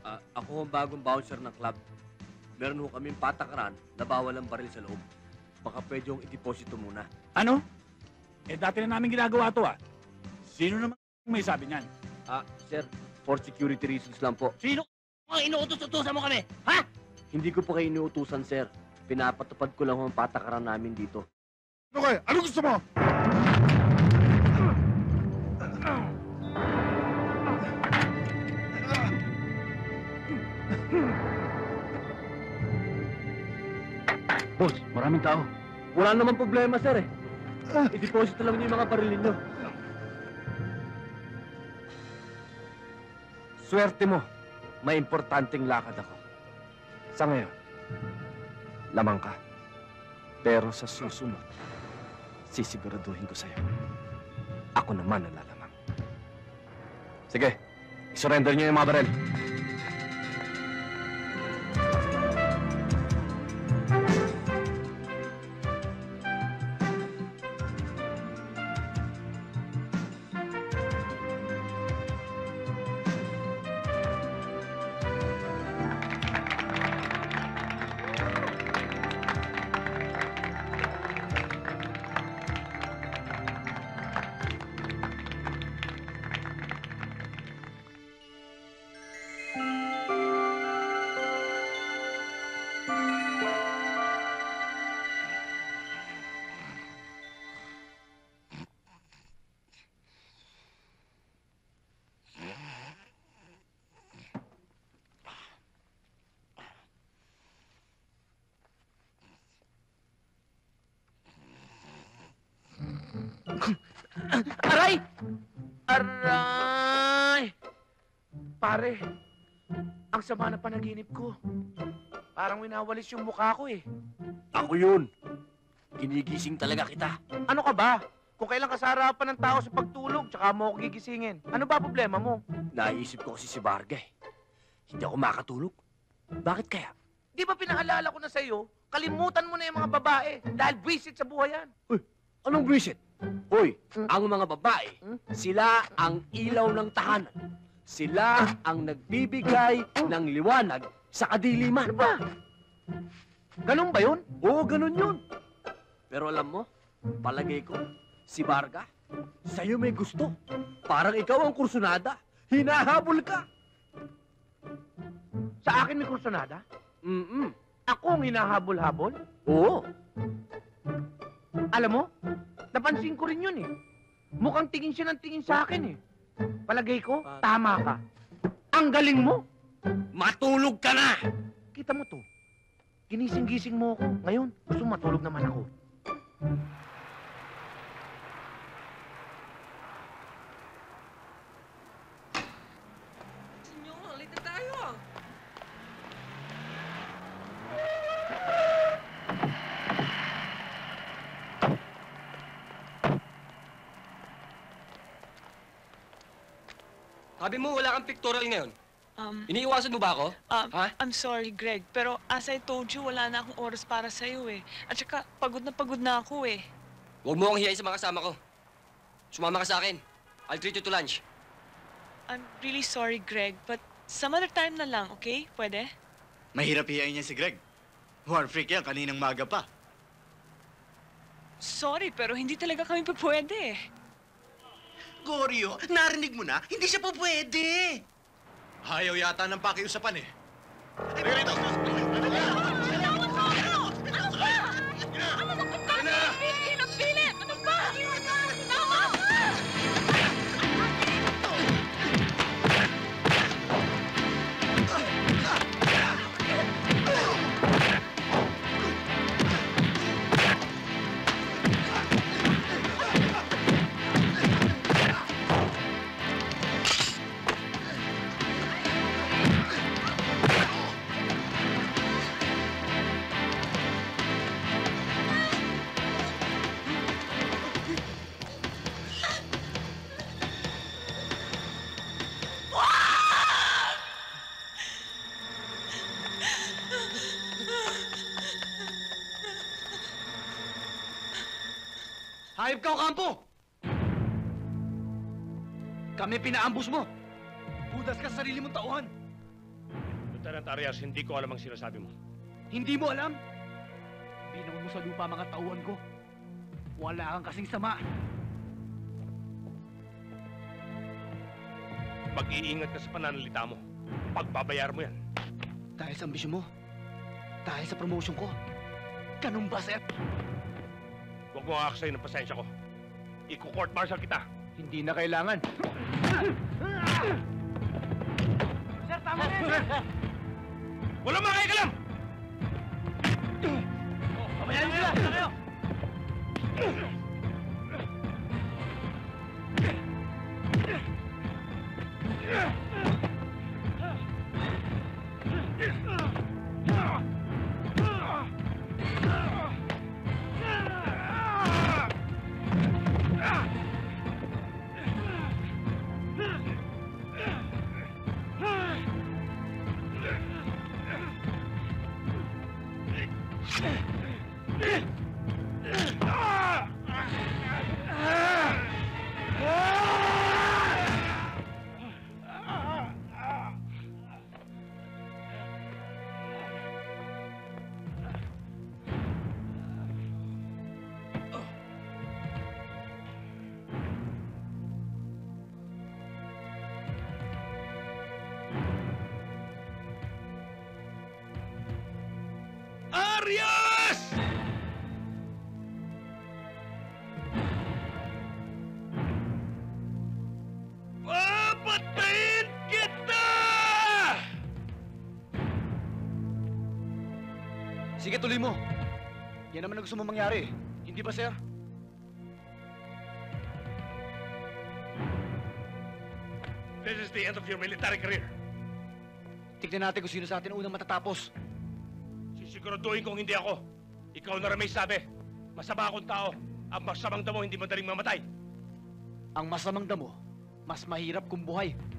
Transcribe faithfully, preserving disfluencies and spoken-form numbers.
Ah, ako ang bagong bouncer ng club. Meron ho kaming patakaran na bawal ang baril sa loob. Baka pwede yung i-deposito muna. Ano? Eh, dati na namin ginagawa to, ah. Sino naman may sabi niyan? Ah, sir, for security reasons lang po. Sino ang inuutos-utusan mo kami? Ha? Hindi ko pa kayo inuutusan, sir. Pinapatupad ko lang ang patakaran namin dito. Ano kayo? Ano gusto mo? Boss, maraming tao. Wala naman problema, sir, eh. I-deposito lang niyo yung mga barilin niyo. Swerte mo. May importanteng lakad ako. Sa ngayon, lamang ka. Pero sa susunod, sisiguraduhin ko sa'yo. Ako naman ang lalamang. Sige, isurrender niyo yung mga baril. Aray! Aray! Pare, ang sama na panaginip ko. Parang winawalis yung mukha ko eh. Ako yun. Ginigising talaga kita. Ano ka ba? Kung kailan ka sa harapan ng tao sa pagtulog, tsaka mo ako gigisingin. Ano ba problema mo? Naisip ko kasi si Varga, eh. Hindi ako makatulog. Bakit kaya? Di ba pinaalala ko na sa'yo, kalimutan mo na yung mga babae dahil visit sa buhay yan. Uy, anong visit? Hoy, ang mga babae, sila ang ilaw ng tahanan. Sila ang nagbibigay ng liwanag sa kadiliman. Ano ba? Ganun ba yun? Oo, ganun yun. Pero alam mo, palagay ko, si Varga, sa'yo may gusto. Parang ikaw ang kursunada. Hinahabol ka. Sa akin may kursunada? Mm-mm. Ako ang hinahabol-habol? Oo. Alam mo, napansin ko rin yun eh. Mukhang tingin siya ng tingin sa akin eh. Palagay ko, tama ka. Ang galing mo! Matulog ka na! Kita mo to, ginising-gising mo ako. Ngayon, gusto mo matulog naman ako. Senyor, late na tayo. Sabi mo wala kang pictorial ngayon. Um, Iniiwasan mo ba ako? um, Ha? I'm sorry, Greg, pero as I told you, wala na akong oras para sa'yo eh. At saka, pagod na pagod na ako eh. Huwag mo akong hiyain sa mga kasama ko. Sumama ka sa akin. I'll treat you to lunch. I'm really sorry, Greg, but some other time na lang, okay? Pwede? Mahirap hiyain niya si Greg. War freak yan, kaninang maga pa. Sorry, pero hindi talaga kami pa pwede eh. Goryo, narinig mo na? Hindi siya po pwede. Ayaw yata ng pakiusapan eh. Halika rito! Hayop ka o kampo! Kami pinaambus mo! Budas ka sa sarili mong tauhan! Lieutenant Arias, hindi ko alam ang sinasabi mo. Hindi mo alam? Binaon mo sa lupa mga tauhan ko. Wala kang kasing sama. Mag-iingat ka sa pananalita mo. Pagbabayar mo yan. Dahil sa ambisyon mo. Dahil sa promotion ko. Ganun ba, sir? Huwag mo aaksayin ng pasensya ko. Iku-court martial kita. Hindi na kailangan. Sir, tama na yan, sir! Walang makakalam! Pamayanin sila! Sila kayo! Arias! Papatayin kita! Sige, tuloy mo. Yan naman ang gusto mo mangyari. Hindi ba, sir? This is the end of your military career. Tignan natin kung sino sa atin ang unang matatapos. Sisiguraduhin kong hindi ako. Ikaw na rin may sabi. Masama akong tao. Ang masamang damo hindi madaling mamatay. Ang masamang damo, mas mahirap kung buhay.